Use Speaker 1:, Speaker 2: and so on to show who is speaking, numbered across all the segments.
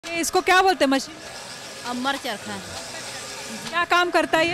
Speaker 1: इसको क्या बोलते हैं मशीन?
Speaker 2: अमर चरखा।
Speaker 1: क्या काम करता है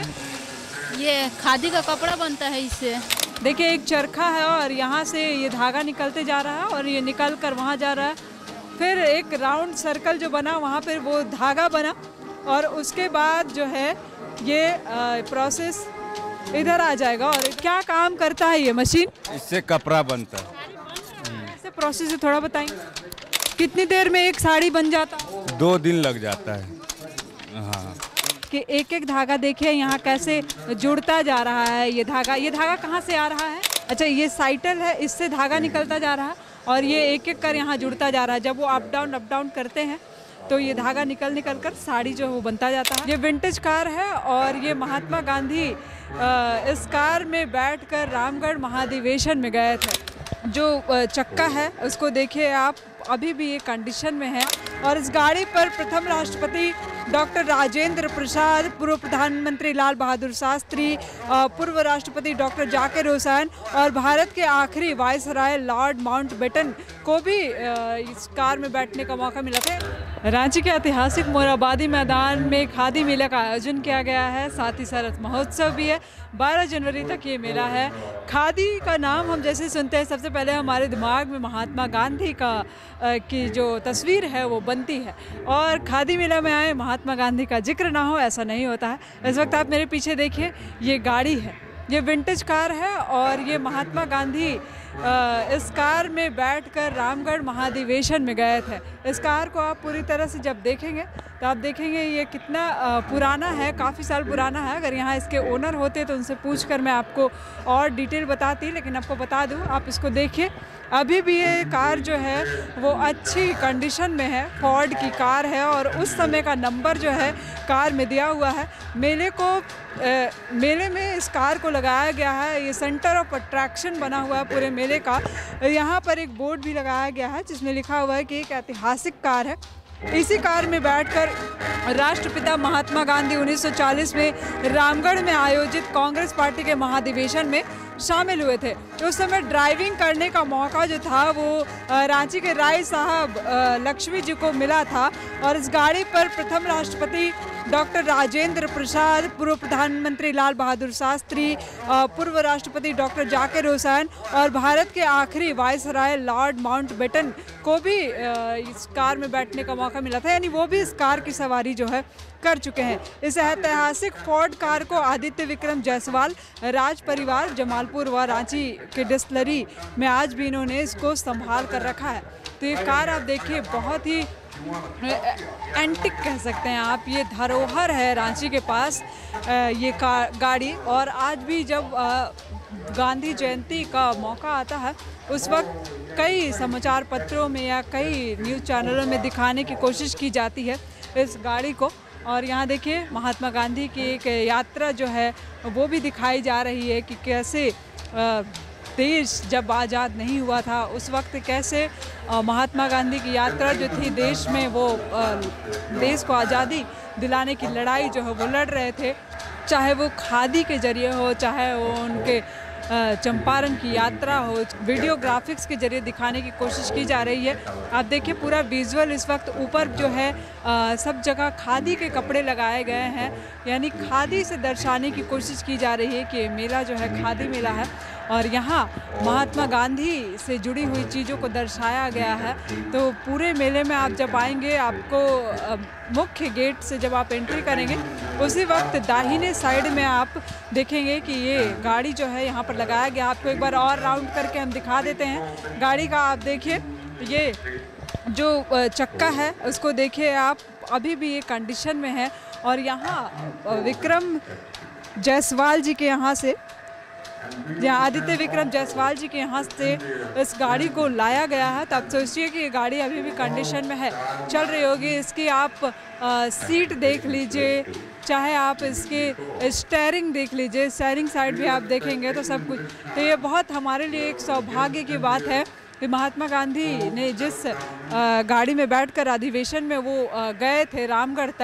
Speaker 2: ये खादी का कपड़ा बनता है इससे।
Speaker 1: देखिए एक चरखा है और यहाँ से ये धागा निकलते जा रहा है और ये निकल कर वहाँ जा रहा है, फिर एक राउंड सर्कल जो बना वहाँ पर वो धागा बना और उसके बाद जो है ये प्रोसेस इधर आ जाएगा। और क्या काम करता है ये मशीन?
Speaker 3: इससे कपड़ा बनता है।
Speaker 1: ऐसे प्रोसेस है, थोड़ा बताएंगे कितनी देर में एक साड़ी बन जाता है?
Speaker 3: 2 दिन लग जाता है। हाँ,
Speaker 1: कि एक एक धागा देखिए यहाँ कैसे जुड़ता जा रहा है। ये धागा कहाँ से आ रहा है? अच्छा, ये साइटल है, इससे धागा निकलता जा रहा है और ये एक एक कर यहाँ जुड़ता जा रहा है। जब वो अप डाउन करते हैं तो ये धागा निकल कर साड़ी जो है वो बनता जाता है। ये विंटेज कार है और ये महात्मा गांधी इस कार में बैठकर रामगढ़ महाधिवेशन में गए थे। जो चक्का है उसको देखिए आप, अभी भी ये कंडीशन में है। और इस गाड़ी पर प्रथम राष्ट्रपति डॉक्टर राजेंद्र प्रसाद, पूर्व प्रधानमंत्री लाल बहादुर शास्त्री, पूर्व राष्ट्रपति डॉक्टर जाकिर हुसैन और भारत के आखिरी वायसराय लॉर्ड माउंटबेटन को भी इस कार में बैठने का मौका मिला था। रांची के ऐतिहासिक मोराबादी मैदान में खादी मेला का आयोजन किया गया है, साथ ही सरस महोत्सव भी है। 12 जनवरी तक ये मेला है। खादी का नाम हम जैसे सुनते हैं सबसे पहले हमारे दिमाग में महात्मा गांधी की जो तस्वीर है वो बनती है, और खादी मेला में आए महात्मा गांधी का जिक्र ना हो ऐसा नहीं होता है। इस वक्त आप मेरे पीछे देखिए ये गाड़ी है, ये विंटेज कार है और ये महात्मा गांधी इस कार में बैठकर रामगढ़ महाधिवेशन में गए थे। इस कार को आप पूरी तरह से जब देखेंगे तो आप देखेंगे ये कितना पुराना है, काफ़ी साल पुराना है। अगर यहाँ इसके ओनर होते तो उनसे पूछकर मैं आपको और डिटेल बताती, लेकिन आपको बता दूँ, आप इसको देखिए अभी भी ये कार जो है वो अच्छी कंडीशन में है। फोर्ड की कार है और उस समय का नंबर जो है कार में दिया हुआ है। मेले में इस कार को लगाया गया है। ये सेंटर ऑफ अट्रैक्शन बना हुआ है पूरे मेले का। यहाँ पर एक बोर्ड भी लगाया गया है जिसमें लिखा हुआ है कि एक ऐतिहासिक कार है। इसी कार में बैठकर राष्ट्रपिता महात्मा गांधी 1940 में रामगढ़ में आयोजित कांग्रेस पार्टी के महाधिवेशन में शामिल हुए थे। तो उस समय ड्राइविंग करने का मौका जो था वो रांची के राय साहब लक्ष्मी जी को मिला था। और इस गाड़ी पर प्रथम राष्ट्रपति डॉक्टर राजेंद्र प्रसाद, पूर्व प्रधानमंत्री लाल बहादुर शास्त्री, पूर्व राष्ट्रपति डॉक्टर जाकिर हुसैन और भारत के आखिरी वायसराय लॉर्ड माउंटबेटन को भी इस कार में बैठने का मौका मिला था, यानी वो भी इस कार की सवारी जो है कर चुके हैं। इस ऐतिहासिक फोर्ड कार को आदित्य विक्रम जायसवाल राज परिवार जमालपुर व रांची के डिस्टिलरी में आज भी इन्होंने इसको संभाल कर रखा है। तो ये कार आप देखिए बहुत ही एंटिक कह सकते हैं आप, ये धरोहर है रांची के पास ये गाड़ी। और आज भी जब गांधी जयंती का मौका आता है उस वक्त कई समाचार पत्रों में या कई न्यूज़ चैनलों में दिखाने की कोशिश की जाती है इस गाड़ी को। और यहाँ देखिए महात्मा गांधी की एक यात्रा जो है वो भी दिखाई जा रही है कि कैसे देश जब आज़ाद नहीं हुआ था उस वक्त कैसे महात्मा गांधी की यात्रा जो थी देश में, वो देश को आज़ादी दिलाने की लड़ाई जो है वो लड़ रहे थे। चाहे वो खादी के जरिए हो, चाहे वो उनके चंपारण की यात्रा हो, वीडियो ग्राफिक्स के जरिए दिखाने की कोशिश की जा रही है। आप देखिए पूरा विजुअल इस वक्त ऊपर जो है सब जगह खादी के कपड़े लगाए गए हैं, यानी खादी से दर्शाने की कोशिश की जा रही है कि मेला जो है खादी मेला है और यहाँ महात्मा गांधी से जुड़ी हुई चीज़ों को दर्शाया गया है। तो पूरे मेले में आप जब आएंगे, आपको मुख्य गेट से जब आप एंट्री करेंगे उसी वक्त दाहिने साइड में आप देखेंगे कि ये गाड़ी जो है यहाँ पर लगाया गया। आपको एक बार और राउंड करके हम दिखा देते हैं गाड़ी का। आप देखिए ये जो चक्का है उसको देखिए आप, अभी भी ये कंडीशन में है। और यहाँ विक्रम जायसवाल जी के यहाँ से, जहाँ आदित्य विक्रम जायसवाल जी के यहाँ से इस गाड़ी को लाया गया है। तब सोचिए कि ये गाड़ी अभी भी कंडीशन में है, चल रही होगी। इसकी आप सीट देख लीजिए, चाहे आप इसके स्टीयरिंग देख लीजिए, स्टीयरिंग साइड भी आप देखेंगे तो सब कुछ। तो ये बहुत हमारे लिए एक सौभाग्य की बात है कि महात्मा गांधी ने जिस गाड़ी में बैठकर अधिवेशन में वो गए थे रामगढ़ तक,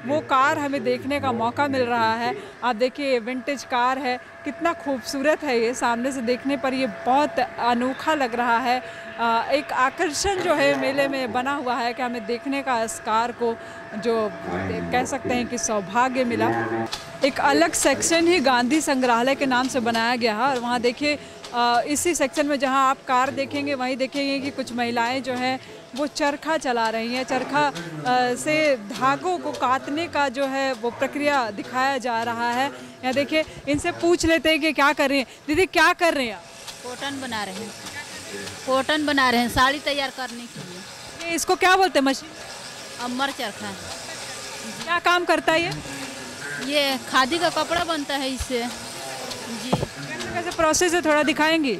Speaker 1: वो कार हमें देखने का मौका मिल रहा है। आप देखिए विंटेज कार है, कितना खूबसूरत है ये। सामने से देखने पर ये बहुत अनोखा लग रहा है। एक आकर्षण जो है मेले में बना हुआ है कि हमें देखने का इस कार को, जो कह सकते हैं कि सौभाग्य मिला। एक अलग सेक्शन ही गांधी संग्रहालय के नाम से बनाया गया है और वहाँ देखिए इसी सेक्शन में जहाँ आप कार देखेंगे वहीं देखेंगे कि कुछ महिलाएं जो हैं वो चरखा चला रही हैं। चरखा से धागों को काटने का जो है वो प्रक्रिया दिखाया जा रहा है। यहाँ देखिए, इनसे पूछ लेते हैं कि क्या कर रही हैं। दीदी क्या कर रहे हैं आप?
Speaker 2: कॉटन बना रहे हैं, कॉटन बना रहे हैं साड़ी तैयार करने के लिए।
Speaker 1: ये इसको क्या बोलते हैं मशीन?
Speaker 2: अमर चरखा।
Speaker 1: क्या काम करता है
Speaker 2: ये खादी का कपड़ा बनता है इससे जी।
Speaker 1: कैसे प्रोसेस है, थोड़ा दिखाएंगी?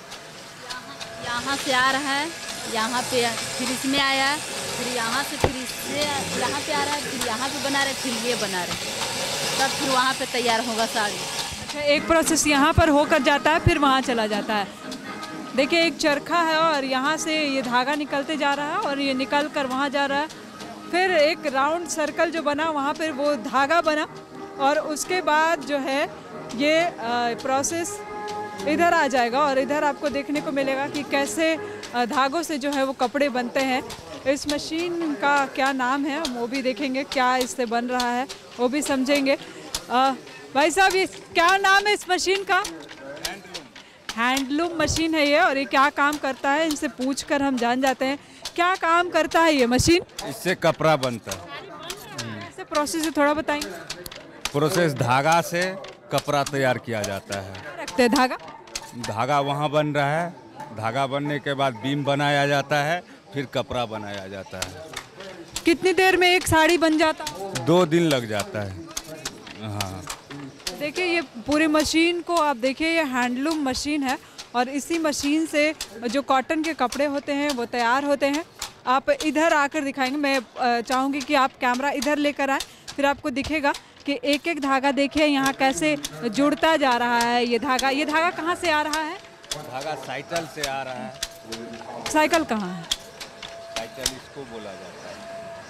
Speaker 2: यहाँ से आ रहा है, यहाँ पे फिर इसमें आया, फिर यहाँ से, फिर इससे यहाँ पे आ रहा है, फिर यहाँ पे बना रहे, फिर ये बना रहे, तब फिर वहाँ पे तैयार होगा साड़ी।
Speaker 1: अच्छा, एक प्रोसेस यहाँ पर होकर जाता है फिर वहाँ चला जाता है। देखिए एक चरखा है और यहाँ से ये धागा निकलते जा रहा है और ये निकल कर वहाँ जा रहा है। फिर एक राउंड सर्कल जो बना वहाँ पर वो धागा बना और उसके बाद जो है ये प्रोसेस इधर आ जाएगा और इधर आपको देखने को मिलेगा कि कैसे धागों से जो है वो कपड़े बनते हैं। इस मशीन का क्या नाम है वो भी देखेंगे, क्या इससे बन रहा है वो भी समझेंगे। भाई साहब, ये क्या नाम है इस मशीन का? हैंडलूम मशीन है ये। और ये क्या काम करता है इनसे पूछ कर हम जान जाते हैं। क्या काम करता है ये मशीन?
Speaker 3: इससे कपड़ा बनता है।
Speaker 1: ऐसे प्रोसेस थोड़ा बताएंगे।
Speaker 3: प्रोसेस धागा से कपड़ा तैयार किया जाता है।
Speaker 1: रखते हैं धागा,
Speaker 3: धागा वहाँ बन रहा है, धागा बनने के बाद बीम बनाया जाता है, फिर कपड़ा बनाया जाता है।
Speaker 1: कितनी देर में एक साड़ी बन जाता है?
Speaker 3: 2 दिन लग जाता है। हाँ,
Speaker 1: देखिए ये पूरी मशीन को आप देखिए, ये हैंडलूम मशीन है और इसी मशीन से जो कॉटन के कपड़े होते हैं वो तैयार होते हैं। आप इधर आकर दिखाएंगे, मैं चाहूँगी कि आप कैमरा इधर लेकर आए, फिर आपको दिखेगा कि एक एक धागा देखिए यहाँ कैसे जुड़ता जा रहा है। ये धागा कहाँ से आ रहा है?
Speaker 3: धागा साइकिल से आ रहा है।
Speaker 1: साइकिल कहाँ है?
Speaker 3: साइकिल इसको बोला जाता है।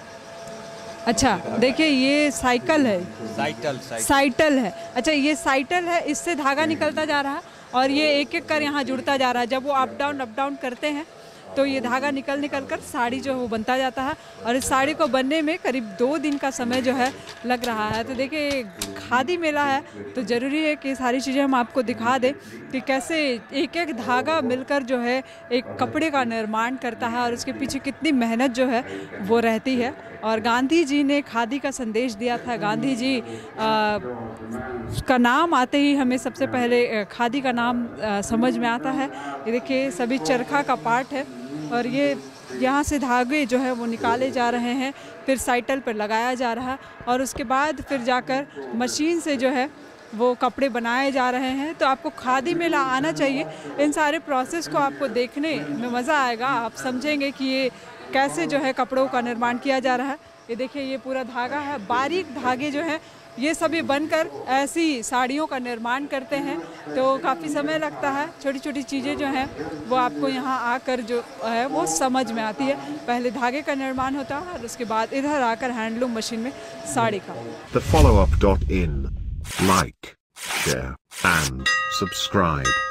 Speaker 1: अच्छा, देखिए ये साइकिल है, साइकिल है। अच्छा, ये साइकिल है, इससे धागा निकलता जा रहा है और ये एक एक कर यहाँ जुड़ता जा रहा है। जब वो अप डाउन करते हैं तो ये धागा निकल कर साड़ी जो है वो बनता जाता है और इस साड़ी को बनने में करीब 2 दिन का समय जो है लग रहा है। तो देखिए खादी मेला है तो ज़रूरी है कि सारी चीज़ें हम आपको दिखा दें कि कैसे एक एक धागा मिलकर जो है एक कपड़े का निर्माण करता है और उसके पीछे कितनी मेहनत जो है वो रहती है। और गांधी जी ने खादी का संदेश दिया था। गांधी जी का नाम आते ही हमें सबसे पहले खादी का नाम समझ में आता है। ये देखिए सभी चरखा का पार्ट है और ये यहाँ से धागे जो है वो निकाले जा रहे हैं, फिर साइकिल पर लगाया जा रहा है और उसके बाद फिर जाकर मशीन से जो है वो कपड़े बनाए जा रहे हैं। तो आपको खादी मेला आना चाहिए। इन सारे प्रोसेस को आपको देखने में मज़ा आएगा। आप समझेंगे कि ये कैसे जो है कपड़ों का निर्माण किया जा रहा है। ये देखिए ये पूरा धागा है, बारीक धागे जो हैं ये सभी बनकर ऐसी साड़ियों का निर्माण करते हैं। तो काफ़ी समय लगता है, छोटी छोटी चीज़ें जो हैं वो आपको यहाँ आकर जो है वो समझ में आती है। पहले धागे का निर्माण होता है और उसके बाद इधर आकर हैंडलूम मशीन में साड़ी का।
Speaker 4: TheFollowUp.in, like, share and subscribe.